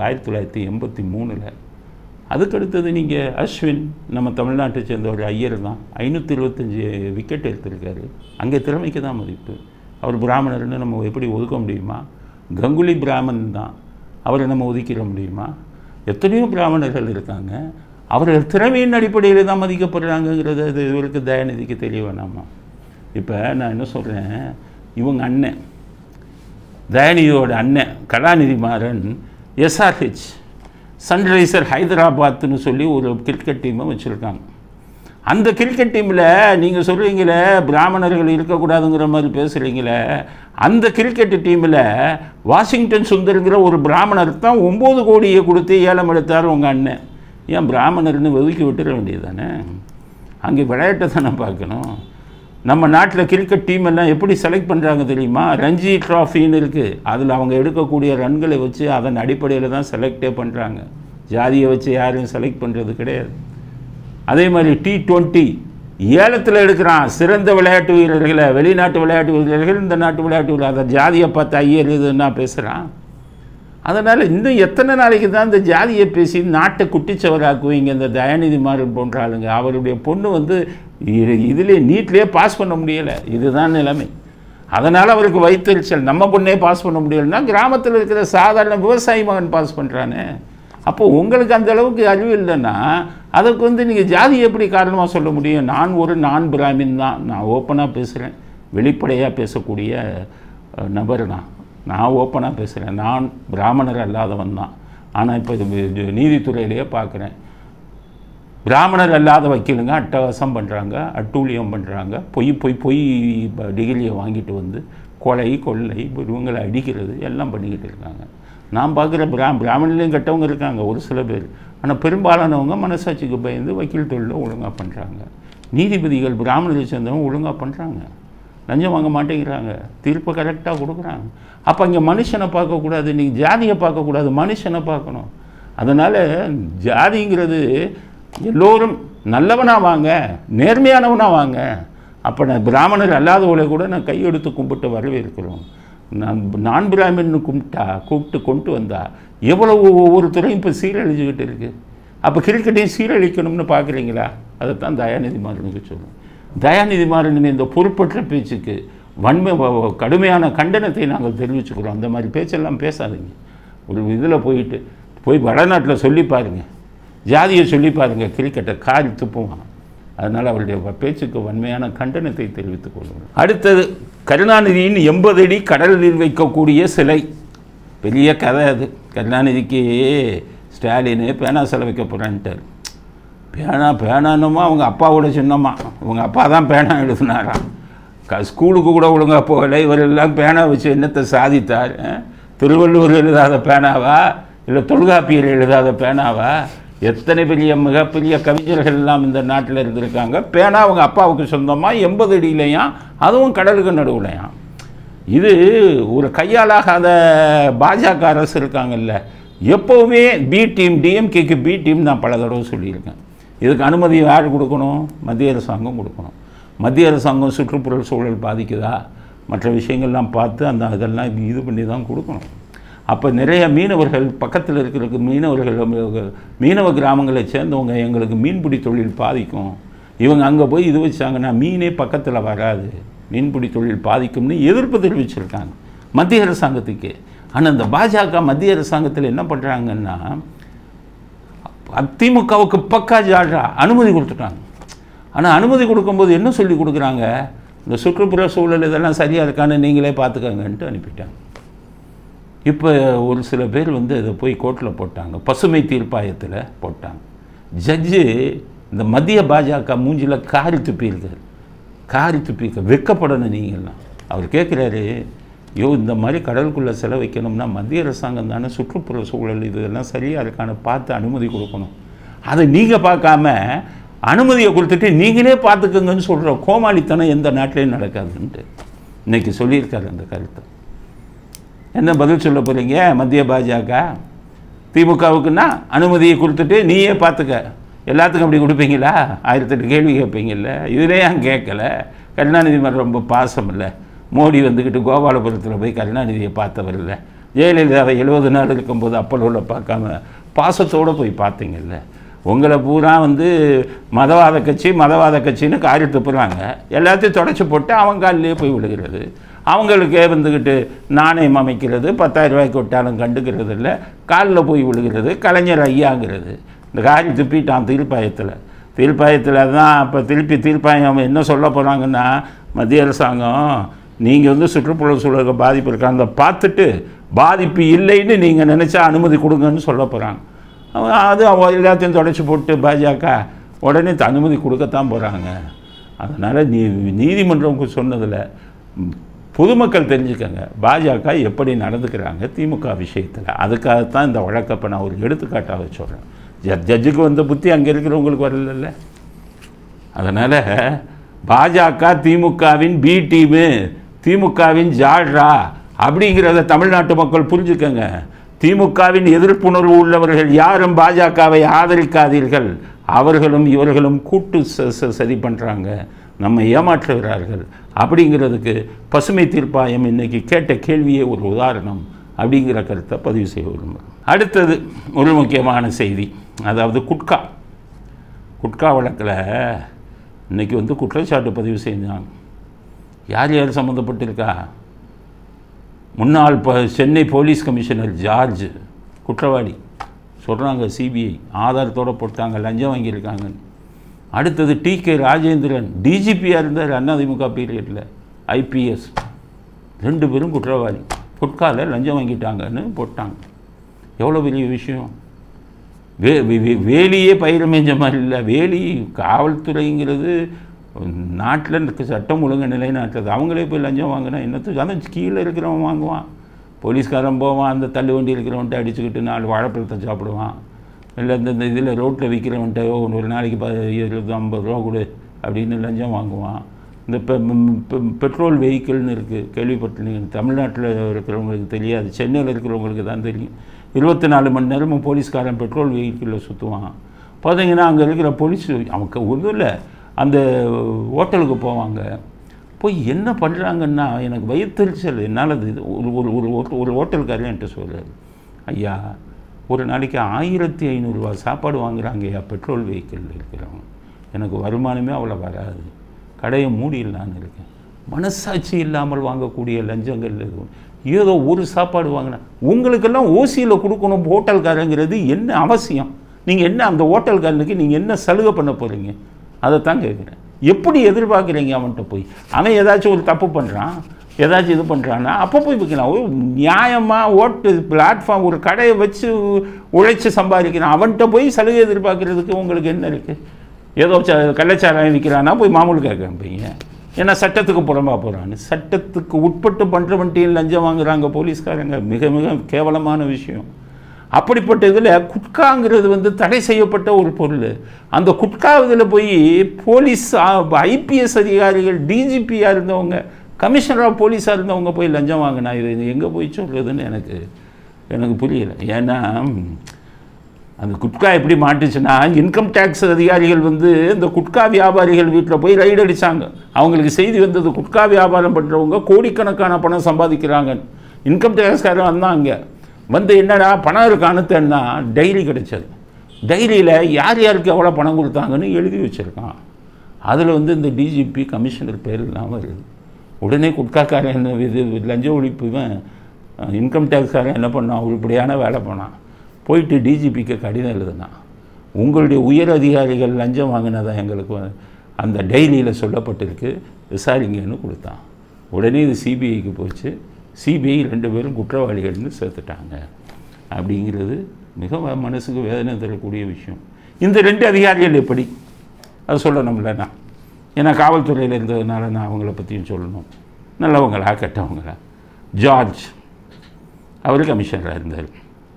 1983. அதுக்கடுத்தது நீங்கள் அஸ்வின், நம்ம தமிழ்நாட்டை சேர்ந்த ஒரு ஐயர் தான், 525 விக்கெட் எடுத்திருக்காரு. அங்கே திறமைக்கு தான் மதிப்பு. அவர் பிராமணர்னு நம்ம எப்படி ஒதுக்க முடியுமா? கங்குலி பிராமன் தான், அவரை நம்ம ஒதுக்கிட முடியுமா? எத்தனையோ பிராமணர்கள் இருக்காங்க, அவர்கள் திறமையின் அடிப்படையில் தான் மதிக்கப்படுறாங்கங்கிறது அது இவருக்கு தயாநிதிக்கு தெரிய வேணாமா? இப்போ நான் என்ன சொல்கிறேன், இவங்க அண்ணன் தயாநிதியோட அண்ணன் கலாநிதி மாறன் SRH சன்ரைசர் ஹைதராபாத்னு சொல்லி ஒரு கிரிக்கெட் டீமை வச்சுருக்காங்க. அந்த கிரிக்கெட் டீமில் நீங்கள் சொல்கிறீங்களே பிராமணர்கள் இருக்கக்கூடாதுங்கிற மாதிரி பேசுகிறீங்களே, அந்த கிரிக்கெட் டீமில் வாஷிங்டன் சுந்தருங்கிற ஒரு பிராமணர் தான் 9 கோடியை கொடுத்து ஏலம் எடுத்தார் உங்கள் அண்ணன். ஏன் பிராமணர்னு ஒதுக்கி விட்டுற வேண்டியது தானே? அங்கே விளையாட்டை தானே பார்க்கணும். நம்ம நாட்டில் கிரிக்கெட் டீம் எல்லாம் எப்படி செலக்ட் பண்ணுறாங்க தெரியுமா? ரஞ்சி ட்ராஃபின்னு இருக்குது, அதில் அவங்க எடுக்கக்கூடிய ரன்களை வச்சு அதன் அடிப்படையில் தான் செலக்டே பண்ணுறாங்க. ஜாதியை வச்சு யாரையும் செலக்ட் பண்ணுறது கிடையாது. அதே மாதிரி T20 ஏலத்தில் எடுக்கிறான் சிறந்த விளையாட்டு வீரர்களை, வெளிநாட்டு விளையாட்டு வீரர்கள், இந்த நாட்டு விளையாட்டு வீரர்கள், அதை ஜாதியை பார்த்து ஐயர் இதுன்னா பேசுகிறான். அதனால் இன்னும் எத்தனை நாளைக்கு தான் இந்த ஜாதியை பேசி நாட்டை குட்டிச்சவராக்குவீங்க? இந்த தயாநிதி மாறன் போன்ற ஆளுங்க. அவருடைய பொண்ணு இதிலே நீட்லேயே பாஸ் பண்ண முடியலை, இதுதான் நிலைமை. அதனால் அவருக்கு வைத்தறிச்சல். நம்ம பொண்ணே பாஸ் பண்ண முடியலைன்னா கிராமத்தில் இருக்கிற சாதாரண விவசாயி மகன் பாஸ் பண்ணுறானே. அப்போது உங்களுக்கு அந்த அளவுக்கு அறிவு இல்லைன்னா அதுக்கு நீங்கள் ஜாதி எப்படி காரணமாக சொல்ல முடியும்? நான் பிராமின் தான், நான் ஓப்பனாக பேசுகிறேன், வெளிப்படையாக பேசக்கூடிய நபர் தான். நான் ஓப்பனாக பேசுகிறேன், நான் பிராமணர் அல்லாதவன் தான். ஆனால் இப்போ நீதித்துறையிலேயே பார்க்குறேன், பிராமணர் அல்லாத வக்கீலுங்க அட்டகாசம் பண்ணுறாங்க, அட்டூழியம் பண்ணுறாங்க, பொய் டிகிரியை வாங்கிட்டு வந்து கொலை கொள்ளை இவங்களை அடிக்கிறது எல்லாம் பண்ணிக்கிட்டு இருக்காங்க. நான் பார்க்குற பிராமணர்லேயும் கெட்டவங்க இருக்காங்க ஒரு சில பேர். ஆனால் பெரும்பாலானவங்க மனசாட்சிக்கு பயந்து வக்கீல் தொழிலை ஒழுங்காக பண்ணுறாங்க. நீதிபதிகள் பிராமணரை சேர்ந்தவங்க ஒழுங்காக பண்ணுறாங்க, லஞ்சம் வாங்க மாட்டேங்கிறாங்க, தீர்ப்பை கரெக்டாக கொடுக்குறாங்க. அப்போ இங்கே மனுஷனை பார்க்கக்கூடாது, நீங்கள் ஜாதியை பார்க்கக்கூடாது, மனுஷனை பார்க்கணும். அதனால் ஜாதிங்கிறது எல்லோரும் நல்லவனாக வாங்க, நேர்மையானவனாக வாங்க. அப்போ நான் பிராமணர் அல்லாதவளை கூட நான் கையெடுத்து கும்பிட்டு வரவேற்கிறோம். நான் பிராமணன்னு கூப்பிட்டு கொண்டு வந்தால் எவ்வளவு ஒவ்வொருத்தரையும் இப்போ சீரழிஞ்சுக்கிட்டு இருக்குது. அப்போ கிரிக்கெட்டையும் சீரழிக்கணும்னு பார்க்குறீங்களா? அதைத்தான் தயாநிதி மாறனுக்கு சொல்லுவோம். தயாநிதி மாறனின் இந்த பொறுப்பற்ற பேச்சுக்கு கடுமையான கண்டனத்தை நாங்கள் தெரிவிச்சுக்கிறோம். அந்த மாதிரி பேச்செல்லாம் பேசாதீங்க. ஒரு இதில் போய் வடநாட்டில் சொல்லி பாருங்கள், ஜாதியை சொல்லி பாருங்கள், கிரிக்கெட்டை காரி துப்புவான். அதனால் அவருடைய பேச்சுக்கு வன்மையான கண்டனத்தை தெரிவித்துக் கொள்வோம். அடுத்தது கருணாநிதியின் 80 அடி கடல் நீர் வைக்கக்கூடிய சிலை. பெரிய கதை அது. கருணாநிதிக்கு ஸ்டாலின் பேனா சிலை வைக்க போகிறான்ட்டார். பேனானுமா அவங்க அப்பாவோட சின்னம்மா. இவங்க அப்பா தான் பேனா எழுதினாராம். ஸ்கூலுக்கு கூட ஒழுங்காக போகலை. இவரெல்லாம் பேனா வச்சு என்னத்தை சாதித்தார்? திருவள்ளுவர் எழுதாத பேனாவா, இல்லை தொல்காப்பியர் எழுதாத பேனாவா? எத்தனை பெரிய மிகப்பெரிய கவிஞர்கள் எல்லாம் இந்த நாட்டில் இருந்திருக்காங்க. பேனா அவங்க அப்பாவுக்கு சொந்தமாக 80 அடியிலையாம், அதுவும் கடலுக்கு நடுவுலையாம். இது ஒரு கையாளாகாத பாஜக அரசு இருக்காங்கல்ல, எப்போவுமே பி டீம், டிஎம்கேக்கு பி டீம் நான் பல தடவை சொல்லியிருக்கேன். இதுக்கு அனுமதி யார் கொடுக்கணும்? மத்திய அரசாங்கம் கொடுக்கணும். மத்திய அரசாங்கம் சுற்றுப்புற சூழல் பாதிக்குதா, மற்ற விஷயங்கள்லாம் பார்த்து அதெல்லாம் இது பண்ணி தான் கொடுக்கணும். அப்போ நிறைய மீனவர்கள் பக்கத்தில் இருக்கிற மீனவ கிராமங்களை சேர்ந்தவங்க எங்களுக்கு மீன்பிடி தொழில் பாதிக்கும், இவங்க அங்கே போய் இது வச்சாங்கன்னா மீனே பக்கத்தில் வராது, மீன்பிடி தொழில் பாதிக்கும்னு எதிர்ப்பு தெரிவிச்சிருக்காங்க மத்திய அரசாங்கத்துக்கு. ஆனால் இந்த பாஜக மத்திய அரசாங்கத்தில் என்ன பண்ணுறாங்கன்னா, அதிமுகவுக்கு பக்கா ஜால்ரா அனுமதி கொடுத்துட்டாங்க. ஆனால் அனுமதி கொடுக்கும்போது என்ன சொல்லி கொடுக்குறாங்க? இந்த சுற்றுப்புற சூழல் இதெல்லாம் சரியாக இருக்கான்னு நீங்களே பார்த்துக்கங்கன்ட்டு அனுப்பிட்டாங்க. இப்போ ஒரு சில பேர் இதை போய் கோர்ட்டில் போட்டாங்க, பசுமை தீர்ப்பாயத்தில் போட்டாங்க. ஜட்ஜு இந்த மத்திய பாஜக மூஞ்சில் காரி துப்பியிருக்க வெக்கப்படணும் நீங்கள்லாம். அவர் கேட்குறாரு, இந்த மாதிரி கடலுக்குள்ளே செலவு வைக்கணும்னா மத்திய அரசாங்கம் தானே சுற்றுப்புற சூழல் இதெல்லாம் சரியாக இருக்கான்னு பார்த்து அனுமதி கொடுக்கணும். அதை நீங்கள் பார்க்காம அனுமதியை கொடுத்துட்டு நீங்களே பார்த்துக்கோங்கன்னு சொல்கிற கோமாளித்தனம் எந்த நாட்டிலையும் நடக்காதுன்ட்டு இன்றைக்கி சொல்லியிருக்காரு அந்த கருத்தை. என்ன பதில் சொல்ல போகிறீங்க? மத்திய பாஜக திமுகவுக்குன்னா அனுமதியை கொடுத்துட்டு நீயே பார்த்துக்க, எல்லாத்துக்கும் அப்படி கொடுப்பீங்களா? 1008 கேள்வி கேட்பீங்கல்ல. இதிலே ஏன் கேட்கல? கருணாநிதி மேலே ரொம்ப பாசம் இல்லை. மோடி வந்துக்கிட்டு கோபாலபுரத்தில் போய் கருணாநிதியை பார்த்தவர் இல்லை. ஜெயலலிதாவை 70 நாள் இருக்கும்போது அப்போலோவில் பார்க்காம பாசத்தோடு போய் பார்த்தீங்கல்ல. உங்களை பூரா மதவாத கட்சின்னு காரி துப்புறாங்க. எல்லாத்தையும் தொடச்சி போட்டு அவங்க காலிலே போய் விழுகிறது. அவங்களுக்கே நாணயம் அமைக்கிறது, 10,000 ரூபாய்க்கு விட்டாலும் கண்டுக்கிறது இல்லை, காலில் போய் விழுகிறது. கலைஞர் ஐயாங்கிறது இந்த காரி துப்பிட்டான் தீர்ப்பாயத்தில் தான். இப்போ தீர்ப்பாயம் என்ன சொல்ல போகிறாங்கன்னா, மத்திய அரசாங்கம் நீங்கள் சுற்றுப்புற சூழலுக்கு பாதிப்பு இருக்காங்க பார்த்துட்டு பாதிப்பு இல்லைன்னு நீங்கள் நினச்சா அனுமதி கொடுங்கன்னு சொல்ல போகிறாங்க. அது எல்லாத்தையும் தொடச்சி போட்டு பாஜக உடனே அனுமதி கொடுக்கத்தான் போகிறாங்க. அதனால் நீதிமன்றம் சொன்னதில் பொதுமக்கள் தெரிஞ்சுக்கங்க பாஜக எப்படி நடந்துக்கிறாங்க திமுக விஷயத்தில். அதுக்காகத்தான் இந்த வழக்கப்போ நான் ஒரு எடுத்துக்காட்டாக சொல்கிறேன். ஜட்ஜுக்கு வந்த புத்தி அங்கே இருக்கிறவங்களுக்கு வரல. அதனால் பாஜக திமுகவின் பி டீமு, திமுகவின் ஜால்ரா அப்படிங்கிறத தமிழ்நாட்டு மக்கள் புரிஞ்சுக்கங்க. திமுகவின் எதிர்ப்புணர்வு உள்ளவர்கள் யாரும் பாஜகவை ஆதரிக்காதீர்கள். அவர்களும் இவர்களும் கூட்டு சதி பண்ணுறாங்க, நம்ம ஏமாற்றுகிறார்கள். அப்படிங்கிறதுக்கு பசுமை தீர்ப்பாயம் இன்றைக்கி கேட்ட கேள்வியே ஒரு உதாரணம் அப்படிங்கிற கருத்தை பதிவு செய்ய விரும்புகிறோம். அடுத்தது ஒரு முக்கியமான செய்தி, அதாவது குட்கா வழக்கில் இன்றைக்கி குற்றச்சாட்டு பதிவு செஞ்சாங்க. யார் யார் சம்மந்தப்பட்டிருக்கா? முன்னாள் சென்னை போலீஸ் கமிஷனர் ஜார்ஜ் குற்றவாளி சொல்கிறாங்க. சிபிஐ ஆதாரத்தோடு போட்டாங்க, லஞ்சம் வாங்கியிருக்காங்கன்னு. அடுத்தது டிகே ராஜேந்திரன் டிஜிபியாக இருந்தார் அதிமுக பீரியடில், ஐபிஎஸ். 2 பேரும் குற்றவாளி, குட்காவில் லஞ்சம் வாங்கிட்டாங்கன்னு போட்டாங்க. எவ்வளோ பெரிய விஷயம்! வேலியே பயிர மேஞ்ச மாதிரி இல்லை. வேலி காவல்துறைங்கிறது நாட்டில் இருக்க சட்டம் ஒழுங்கு நிலைநாட்டுறது. அவங்களே போய் லஞ்சம் வாங்கினா என்னத்துக்கு? அதான் கீழே இருக்கிறவன் வாங்குவான், போலீஸ்காரன் போவான், அந்த தள்ளு வண்டி இருக்கிறவன்ட்ட அடிச்சுக்கிட்டு 4 வாழைப்பழத்தை சாப்பிடுவான். இல்லை இந்த இதில் ரோட்டில் விற்கிறவன்ட்ட ஒரு நாளைக்கு 50 ரூபா கொடு அப்படின்னு லஞ்சம் வாங்குவான். இந்த பெட்ரோல் வெஹிக்கிள்னு இருக்குது, கேள்விப்பட்டிருக்கீங்க. தமிழ்நாட்டில் இருக்கிறவங்களுக்கு தெரியாது, சென்னையில் இருக்கிறவங்களுக்கு தான் தெரியும். 24 மணி நேரமும் போலீஸ்காரன் பெட்ரோல் வெஹிக்கிளில் சுற்றுவான். பார்த்தீங்கன்னா அங்கே இருக்கிற போலீஸ் அவங்க ஒன்றும் இல்லை, அந்த ஹோட்டலுக்கு போவாங்க. போய் என்ன பண்ணுறாங்கன்னா எனக்கு வயிற்றுச்சல். என்னால் அது ஒரு ஹோட்டல்காரன் என்கிட்ட சொல்கிறார், ஐயா ஒரு நாளைக்கு 1500 ரூபா சாப்பாடு வாங்குறாங்க ஐயா பெட்ரோல் வெஹிக்கிளில் இருக்கிறவங்க. எனக்கு வருமானமே அவ்வளோ வராது, கடையை மூடிடலான்னு இருக்கேன். மனசாட்சி இல்லாமல் வாங்கக்கூடிய லஞ்சங்கள் இருக்கும். ஏதோ ஒரு சாப்பாடு வாங்கினா உங்களுக்கெல்லாம் ஓசியில் கொடுக்கணும் ஹோட்டல்காரங்கிறது என்ன அவசியம்? நீங்கள் என்ன அந்த ஹோட்டல்காரனுக்கு நீங்கள் என்ன சலுகை பண்ண போகிறீங்க? அதை தான் கேட்குறேன். எப்படி எதிர்பார்க்குறீங்க அவன்கிட்ட போய்? அவன் ஏதாச்சும் ஒரு தப்பு பண்ணுறான், ஏதாச்சும் இது பண்ணுறான்னா அப்போ போய் வைக்கலாம். நியாயமாக பிளாட்ஃபார்ம் ஒரு கடையை வச்சு உழைச்சி சம்பாதிக்கிறான், அவன்கிட்ட போய் சலுகை எதிர்பார்க்குறதுக்கு உங்களுக்கு என்ன இருக்குது? ஏதோ கள்ளச்சாராயம் விற்கிறான்னா போய் மாமூல் கேட்குறீங்க. ஏன்னா சட்டத்துக்கு புறம்பாக போகிறான்னு. சட்டத்துக்கு உட்பட்டு பண்ணுறவன்ட்டையும் லஞ்சம் வாங்குறாங்க போலீஸ்காரங்க. மிக மிக கேவலமான விஷயம். அப்படிப்பட்ட இதில் குட்காங்கிறது தடை செய்யப்பட்ட ஒரு பொருள். அந்த குட்கா இதில் போய் போலீஸ் ஐபிஎஸ் அதிகாரிகள், டிஜிபியாக இருந்தவங்க, கமிஷனர் ஆஃப் போலீஸாக இருந்தவங்க போய் லஞ்சம் வாங்கினா இது எங்கே போய் சொல்கிறதுன்னு எனக்கு புரியலை. ஏன்னா அந்த குட்கா எப்படி மாட்டுச்சுன்னா, இன்கம் டேக்ஸ் அதிகாரிகள் இந்த குட்கா வியாபாரிகள் வீட்டில் போய் ரைடு அடித்தாங்க. அவங்களுக்கு செய்தி வந்தது, குட்கா வியாபாரம் பண்ணுறவங்க கோடிக்கணக்கான பணம் சம்பாதிக்கிறாங்க. இன்கம் டேக்ஸ்காரன் வந்தாங்க, என்னடா பணம் இருக்கானுன்னா டைரி கிடைச்சது. டைரியில் யார் யாருக்கு எவ்வளோ பணம் கொடுத்தாங்கன்னு எழுதி வச்சுருக்கான். அதில் இந்த டிஜிபி கமிஷனர் பேர் இல்லாமல் வருது. உடனே குட்காக்காரன் இது லஞ்ச ஒழிப்புவன் இன்கம் டேக்ஸ்காரன் என்ன பண்ணான், உருப்படியான வேலை பண்ணான். போயிட்டு டிஜிபிக்கு கடிதம் எழுதுனா, உங்களுடைய உயர் அதிகாரிகள் லஞ்சம் வாங்கினதான் எங்களுக்கு அந்த டைரியில் சொல்லப்பட்டிருக்கு, விசாரிங்கன்னு கொடுத்தான். உடனே இது சிபிஐக்கு போச்சு. சிபிஐ 2 பேரும் குற்றவாளிகள்னு சேர்த்துட்டாங்க. அப்படிங்கிறது மிக மனசுக்கு வேதனை தரக்கூடிய விஷயம். இந்த 2 அதிகாரிகள் எப்படி அது சொல்லணும்ல நான், ஏன்னா காவல்துறையில் இருந்ததுனால நான் அவங்கள பற்றியும் சொல்லணும். நல்லவங்களா கெட்டவங்களா? ஜார்ஜ் அவர் கமிஷனராக இருந்தார்.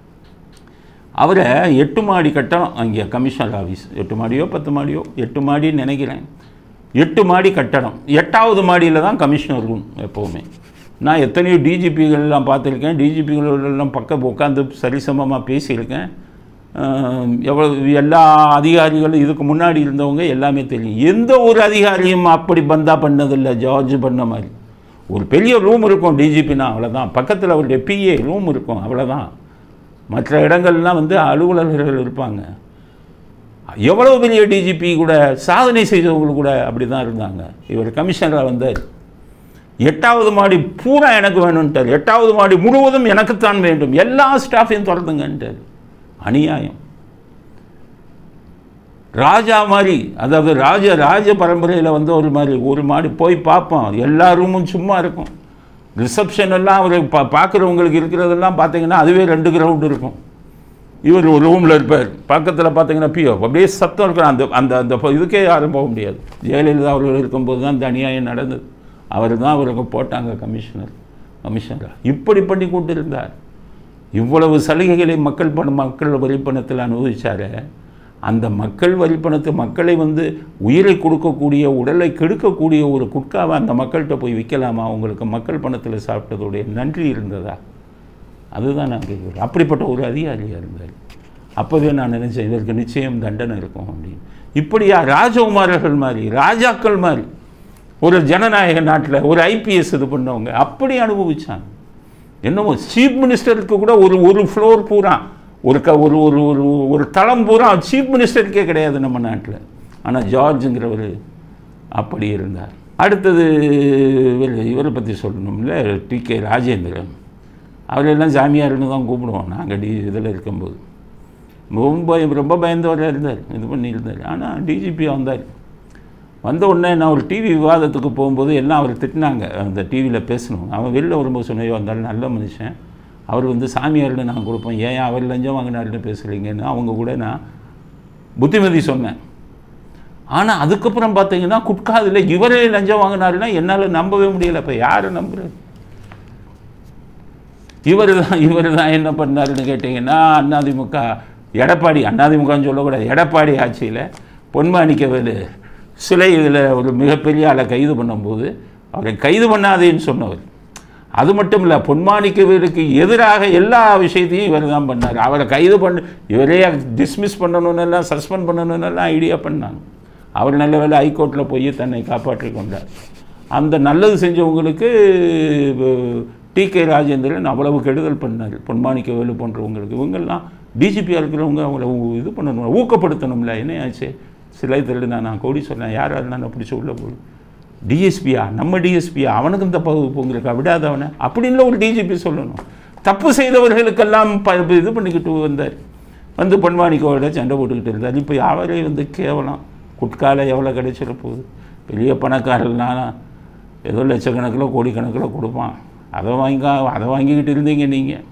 அவரை 8 மாடி கட்டணம், அங்கே கமிஷனர் ஆஃபீஸ் 8 மாடியோ 10 மாடியோ 8 மாடின்னு நினைக்கிறேன். 8 மாடி கட்டணம், 8வது மாடியில் தான் கமிஷனர் ரூம் எப்போவுமே. நான் எத்தனையோ டிஜிபிகள்லாம் பார்த்துருக்கேன், டிஜிபிகளெல்லாம் பக்கம் உட்காந்து சரிசமமாக பேசியிருக்கேன். எல்லா அதிகாரிகளும் இதுக்கு முன்னாடி இருந்தவங்க எல்லாமே தெரியும். எந்த ஒரு அதிகாரியும் அப்படி பந்தா பண்ணதில்லை ஜார்ஜ் பண்ண மாதிரி. ஒரு பெரிய ரூம் இருக்கும் டிஜிபினா, அவ்வளோதான். பக்கத்தில் அவருடைய பிஏ ரூம் இருக்கும், அவ்வளோதான். மற்ற இடங்கள்லாம் அலுவலர்கள் இருப்பாங்க. எவ்வளோ பெரிய டிஜிபி கூட, சாதனை செய்தவங்க கூட அப்படி தான் இருந்தாங்க. இவர் கமிஷனராக வந்தார். 8வது மாடி பூரா எனக்கு வேணும்ட்டார். 8வது மாடி முழுவதும் எனக்குத்தான் வேண்டும், எல்லா ஸ்டாஃபையும் திறந்துங்கன்ட்டார். அநியாயம். ராஜா மாதிரி, அதாவது ராஜ பரம்பரையில் ஒரு மாதிரி ஒரு மாடி போய் பார்ப்போம், எல்லா ரூமும் சும்மா இருக்கும். ரிசப்ஷன் எல்லாம் அவர் பார்க்குறவங்களுக்கு இருக்கிறதெல்லாம் பார்த்தீங்கன்னா அதுவே 2 கிரவுண்டு இருக்கும். இவர் ஒரு ரூமில் இருப்பார், பக்கத்தில் பார்த்தீங்கன்னா பியோ அப்படியே சத்தம் இருக்கும். அந்த அந்த இதுக்கே யாரும் போக முடியாது. ஜெயலலிதா அவர்கள் இருக்கும்போது தான் இந்த அநியாயம் நடந்தது. அவர் தான் அவருக்கு போட்டாங்க கமிஷனராக. இப்படி பண்ணி கொண்டு இருந்தார். இவ்வளவு சலுகைகளை மக்கள் வரிப்பணத்தில் அனுபவிச்சார். அந்த மக்கள் வரிப்பணத்தை மக்களை உயிரை கொடுக்கக்கூடிய, உடலை கெடுக்கக்கூடிய ஒரு குட்காவை அந்த மக்கள்கிட்ட போய் விற்கலாமா? உங்களுக்கு மக்கள் பணத்தில் சாப்பிட்டதுடைய நன்றி இருந்ததா? அதுதான் நான் கேட்குறேன். அப்படிப்பட்ட ஒரு அதிகாரியாக இருந்தார். அப்போவே நான் நினச்சேன் இதற்கு நிச்சயம் தண்டனை இருக்கும் அப்படின்னு. இப்படியா ராஜகுமாரர்கள் மாதிரி, ராஜாக்கள் மாதிரி ஒரு ஜனநாயக நாட்டில் ஒரு ஐபிஎஸ் இது பண்ணவங்க அப்படி அனுபவிச்சாங்க. என்னமோ சீஃப் மினிஸ்டருக்கு கூட ஒரு ஃப்ளோர் பூரா ஒரு தளம் பூரா சீஃப் மினிஸ்டருக்கே கிடையாது நம்ம நாட்டில். ஆனால் ஜார்ஜுங்கிறவர் அப்படி இருந்தார். அடுத்தது இவரை பற்றி சொல்லணும்ல, டி.கே. ராஜேந்திரன். அவரெல்லாம் சாமியார்னு தான் கூப்பிடுவோம் நாங்கள் இதில் இருக்கும்போது. ரொம்ப பயந்தவராக இருந்தார், இது பண்ணியிருந்தார். ஆனால் டிஜிபியாக வந்தார். வந்த உடனே நான் ஒரு டிவி விவாதத்துக்கு போகும்போது எல்லாம் அவர் திட்டினாங்க. அந்த டிவியில் பேசணும். அவன் வெளில வரும்போது சொன்னையோ வந்தாலும் நல்ல மனுஷன், அவர் வந்து சாமியார்னு நான் கொடுப்பேன், ஏன் அவர் லஞ்சம் வாங்கினாருன்னு பேசுகிறீங்கன்னு அவங்க கூட நான் புத்திமதி சொன்னேன். ஆனால் அதுக்கப்புறம் பார்த்தீங்கன்னா குட்காதில் இவரே லஞ்சம் வாங்கினாருன்னா என்னால் நம்பவே முடியலை. இப்போ யாரை நம்புறது? இவர் தான் என்ன பண்ணாருன்னு கேட்டிங்கன்னா, அதிமுக எடப்பாடி, அதிமுகன்னு சொல்லக்கூடாது, எடப்பாடி ஆட்சியில் பொன்மாணிக்கவேலு சிலை இதில் ஒரு மிகப்பெரிய ஆளை கைது பண்ணும்போது அவரை கைது பண்ணாதேன்னு சொன்னவர். அது மட்டும் இல்லை, பொன்மாணிக்கவேலுக்கு எதிராக எல்லா விஷயத்தையும் இவர் தான் பண்ணார். அவரை கைது இவரே டிஸ்மிஸ் பண்ணணுன்னெல்லாம் சஸ்பெண்ட் பண்ணணுன்னெல்லாம் ஐடியா பண்ணாங்க. அவர் நல்ல வேலை ஹைகோர்ட்டில் போய் தன்னை காப்பாற்றி கொண்டார். அந்த நல்லது செஞ்சவங்களுக்கு டி.கே. ராஜேந்திரன் அவ்வளவு கெடுதல் பண்ணார். பொன்மாணிக்கவேலு போன்றவங்களுக்கு இவங்கெல்லாம் டிஜிபியாக இருக்கிறவங்க அவங்கள இது பண்ணணும், ஊக்கப்படுத்தணும்ல. என்ன ஆச்சு? சிலை திருடுனா நான் கோடி சொன்னேன், யார் இருந்தாலும் அப்படி சொல்ல போய் டிஎஸ்பியா, நம்ம டிஎஸ்பியா, அவனுக்கு இந்த உங்களுக்கு விடாதவனை அப்படின்னு ஒரு டிஜிபி சொல்லணும். தப்பு செய்தவர்களுக்கெல்லாம் இது பண்ணிக்கிட்டு வந்தார். வந்து பொன்மாணிக்கவோட சண்டை போட்டுக்கிட்டு இருந்தார். இப்போ அவரே வந்து கேவலம் குட்கால எவ்வளோ கிடைச்சிட போகுது? பெரிய பணக்காரர்னா ஏதோ லட்சக்கணக்கில் கோடிக்கணக்கில் கொடுப்பான். அதை வாங்கிக்கிட்டு இருந்தீங்க நீங்கள்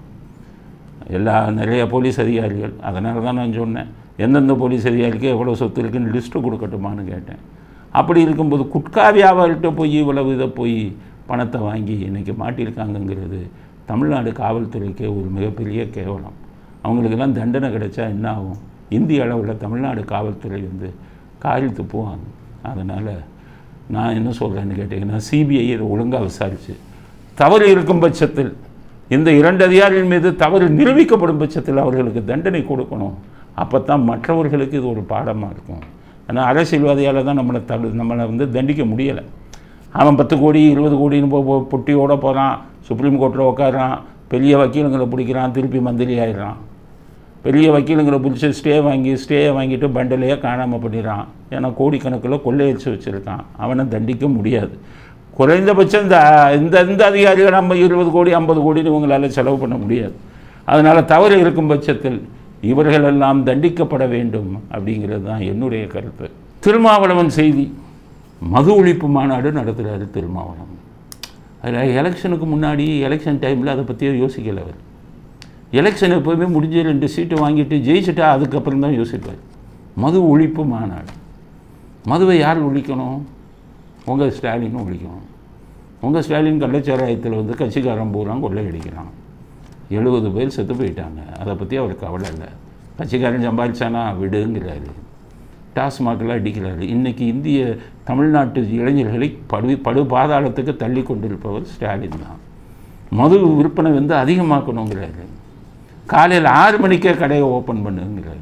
நிறைய போலீஸ் அதிகாரிகள். அதனால தான் நான் சொன்னேன், எந்தெந்த போலீஸ் அதிகாரிக்கு எவ்வளோ சொத்து இருக்குன்னு லிஸ்ட்டு கொடுக்கட்டுமான்னு கேட்டேன். அப்படி இருக்கும்போது குட்கா வியாபாரிகிட்ட போய் இவ்வளவு இதை போய் பணத்தை வாங்கி இன்றைக்கி மாட்டியிருக்காங்கங்கிறது தமிழ்நாடு காவல்துறைக்கே ஒரு மிகப்பெரிய கேவலம். அவங்களுக்கெல்லாம் தண்டனை கிடைச்சா என்ன ஆகும்? இந்திய அளவில் தமிழ்நாடு காவல்துறை வந்து காரில் துப்புவாங்க. அதனால் நான் என்ன சொல்கிறேன்னு கேட்டிங்கன்னா, சிபிஐ இதை ஒழுங்காக விசாரித்து தவறு இருக்கும் பட்சத்தில், இந்த 2 அதிகாரிகள் மீது தவறு நிரூபிக்கப்படும் பட்சத்தில் அவர்களுக்கு தண்டனை கொடுக்கணும். அப்போ தான் மற்றவர்களுக்கு இது ஒரு பாடமாக இருக்கும். ஏன்னா அரசியல்வாதியால் தான் நம்மளை வந்து தண்டிக்க முடியலை. அவன் 10 கோடி 20 கோடின்னு பொட்டியோடு போகிறான், சுப்ரீம் கோர்ட்டில் உட்காரான், பெரிய வக்கீலுங்களை பிடிக்கிறான், திருப்பி மந்திரி ஆயிடுறான். பெரிய வக்கீலுங்களை பிடிச்சி ஸ்டேயை வாங்கிட்டு பண்டலையே காணாமல் பண்ணிடுறான். ஏன்னா கோடிக்கணக்கில் கொள்ளையடிச்சு வச்சுருக்கான். அவனை தண்டிக்க முடியாது. குறைந்தபட்சம் இந்த அதிகாரிகள் நம்ம 20 கோடி 50 கோடின்னு இவங்களால் செலவு பண்ண முடியாது. அதனால் தவறு இருக்கும் பட்சத்தில் இவர்களெல்லாம் தண்டிக்கப்பட வேண்டும் அப்படிங்கிறது தான் என்னுடைய கருத்து. திருமாவளவன் செய்தி, மது ஒழிப்பு மாநாடு நடத்துகிறாரு திருமாவளவன். அதில் எலெக்ஷனுக்கு முன்னாடி எலெக்ஷன் டைமில் அதை பற்றியே யோசிக்கலை அவர். எலெக்ஷன் எப்போவுமே முடிஞ்சு 2 சீட்டு வாங்கிட்டு ஜெயிச்சுட்டா அதுக்கப்புறம் தான் யோசிப்பார். மது ஒழிப்பு மாநாடு. மதுவை யார் ஒழிக்கணும்? உங்கள் ஸ்டாலினும் ஒழிக்கணும். உங்கள் ஸ்டாலின் கள்ளச்சாராயத்தில் வந்து கட்சிக்காரன் பூரா கொள்ளையடிக்கிறான். 70 பேர் செத்து போயிட்டாங்க. அதை பற்றி அவருக்கு கவலை இல்லை. கட்சிக்காரன் சம்பாதிச்சானா விடுங்கிறாரு. டாஸ்மாகில் அடிக்கிறாரு. இன்றைக்கி தமிழ்நாட்டு இளைஞர்களை படு பாதாளத்துக்கு தள்ளி கொண்டிருப்பவர் ஸ்டாலின் தான். மது விற்பனை வந்து அதிகமாக்கணுங்கிறாரு. காலையில் 6 மணிக்கே கடையை ஓப்பன் பண்ணுங்கிறாரு.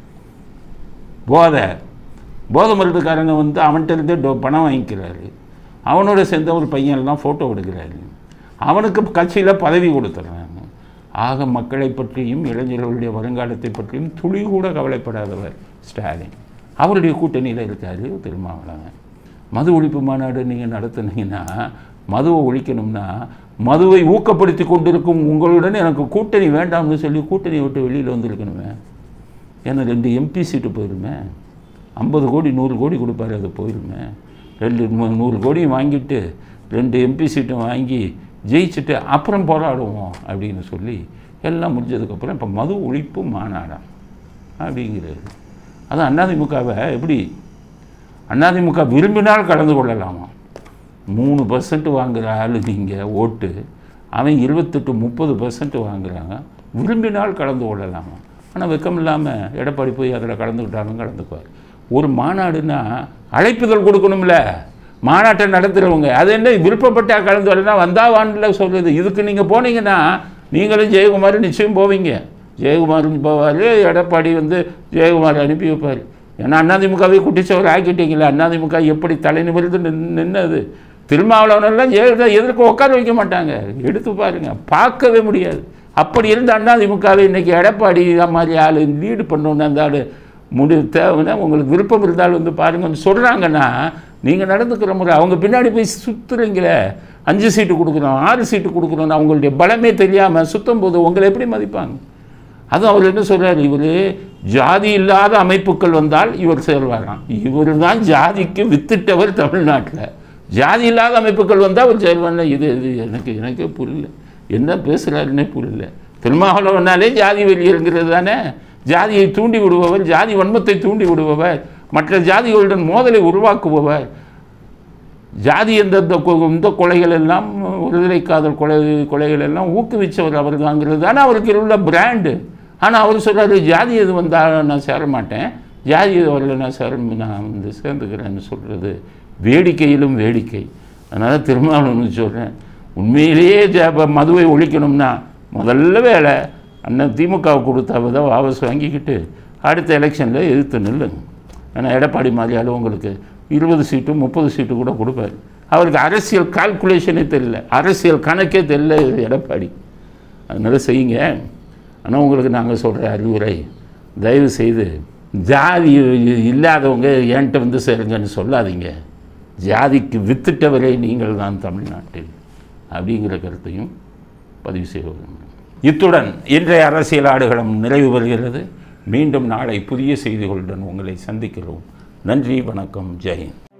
போதை மருந்துக்காரங்க வந்து அவன்கிட்டருந்தே பணம் வாங்கிக்கிறாரு. அவனோட சேர்ந்த ஒரு பையன்லாம் ஃபோட்டோ எடுக்கிறாரு. அவனுக்கு கட்சியில் பதவி கொடுத்துட்றாங்க. ஆக மக்களை பற்றியும் இளைஞர்களுடைய வருங்காலத்தை பற்றியும் துளி கூட கவலைப்படாதவர் ஸ்டாலின். அவருடைய கூட்டணியில் இருக்கார் திருமாவளவன். மது ஒழிப்பு மாநாடு நீங்கள் நடத்துனீங்கன்னா, மதுவை ஒழிக்கணும்னா மதுவை ஊக்கப்படுத்தி கொண்டிருக்கும் உங்களுடன் எனக்கு கூட்டணி வேண்டாம்னு சொல்லி கூட்டணியை விட்டு வெளியில் வந்திருக்கணுமே. ஏன்னா 2 எம்பி சீட்டு போயிருமே. 50 கோடி 100 கோடி கொடுப்பாரு, அது போயிருமே. 100 கோடி வாங்கிட்டு 2 எம்பி சீட்டும் வாங்கி ஜெயிச்சுட்டு அப்புறம் போராடுவோம் அப்படின்னு சொல்லி எல்லாம் முடிஞ்சதுக்கப்புறம் இப்போ மது ஒழிப்பு மாநாடம் அப்படிங்கிறது. அது அதிமுகவை எப்படி அதிமுக விரும்பினால் கலந்து கொள்ளலாமா? 3% வாங்குகிற ஆள் நீங்கள் ஓட்டு, அவன் 28-30% வாங்குகிறாங்க. விரும்பினால் கலந்து கொள்ளலாமா? ஆனால் வெக்கம் இல்லாமல் எடப்பாடி போய் அதில் கலந்துக்குவார். ஒரு மாநாடுன்னா அழைப்புதல் கொடுக்கணும்ல. மாநாட்டை நடத்துகிறவங்க அது என்ன விருப்பப்பட்டால் கலந்து வரலன்னா வந்தாவான்ல சொல்கிறது. இதுக்கு நீங்கள் போனீங்கன்னா நீங்களும் ஜெயக்குமார் நிச்சயம் போவீங்க. ஜெயக்குமாரும் போவார், எடப்பாடி வந்து ஜெயக்குமார் அனுப்பி வைப்பார். ஏன்னா அதிமுகவை குட்டிச்சவர் ஆக்கிட்டீங்களா? அதிமுக எப்படி தலை நிமிர்ந்து நின்னது? திருமாவளவனெல்லாம் எதற்கு உட்கார வைக்க மாட்டாங்க. எடுத்து பாருங்கள், பார்க்கவே முடியாது. அப்படி இருந்த அதிமுகவை இன்றைக்கி எடப்பாடி மாதிரி ஆள் லீடு பண்ணணுன்னு அந்த ஆள் தேவைன்னா உங்களுக்கு விருப்பம் இருந்தாலும் வந்து பாருங்கன்னு சொல்கிறாங்கன்னா நீங்கள் நடந்துக்கிற முறை அவங்க பின்னாடி போய் சுற்றுறீங்களே. 5 சீட்டு கொடுக்குறோம் 6 சீட்டு கொடுக்குறோன்னு அவங்களுடைய பலமே தெரியாமல் சுற்றும் போது உங்களை எப்படி மதிப்பாங்க? அதுவும் அவர் என்ன சொல்கிறார், இவர் ஜாதி இல்லாத அமைப்புகள் வந்தால் இவர் சேர்வாராம். இவர் தான் ஜாதிக்கு வித்துட்டவர் தமிழ்நாட்டில். ஜாதி இல்லாத அமைப்புகள் வந்தால் அவர் சேர்வார்னா இது எனக்கே புரியல. என்ன பேசுகிறாருன்னே புரியல. திருமாவளவனாலே ஜாதி வெளியேறுங்கிறது தானே. ஜாதியை தூண்டி விடுபவர், ஜாதி வன்மத்தை தூண்டி விடுபவர், மற்ற ஜாதிகளுடன் மோதலை உருவாக்குபவர். ஜாதி இந்த கொலைகள் எல்லாம், விடுதலை காதல் கொலைகள் எல்லாம் ஊக்குவிச்சவர் அவர் தாங்கிறது தானே அவருக்கு உள்ள பிராண்டு. ஆனால் அவர் சொல்கிறாரு, ஜாதி எது வந்தால் நான் சேர மாட்டேன், ஜாதி எது வரல நான் சேர்ந்துக்கிறேன்னு சொல்கிறது வேடிக்கையிலும் வேடிக்கை. அதனால் திருமாவளவன் சொல்கிறேன், உண்மையிலேயே மதுவை ஒழிக்கணும்னா முதல்ல வேலை அண்ணன் திமுகவுக்கு கொடுத்த வாபஸ் வாங்கிக்கிட்டு அடுத்த எலெக்ஷனில் எதிர்த்து நில்லுங்க. ஏன்னா எடப்பாடி மாதிரியாலும் உங்களுக்கு 20 சீட்டு 30 சீட்டு கூட கொடுப்பார். அவருக்கு அரசியல் கால்குலேஷனே தெரியல, அரசியல் கணக்கே தெரியல எடப்பாடி. அதனால் செய்யுங்க. ஆனால் உங்களுக்கு நாங்கள் சொல்கிற அறிவுரை, தயவு செய்து ஜாதி இல்லாதவங்க என்கிட்ட வந்து சேருங்கன்னு சொல்லாதீங்க. ஜாதிக்கு வித்துட்டவரே நீங்கள் தான் தமிழ்நாட்டில் அப்படிங்கிற கருத்தையும் பதிவு செய்வோம். இத்துடன் இன்றைய அரசியல் ஆடுகளம் நிறைவு பெறுகிறது. மீண்டும் நாளை புதிய செய்திகளுடன் உங்களை சந்திக்கிறோம். நன்றி, வணக்கம், ஜெய் ஹிந்த்.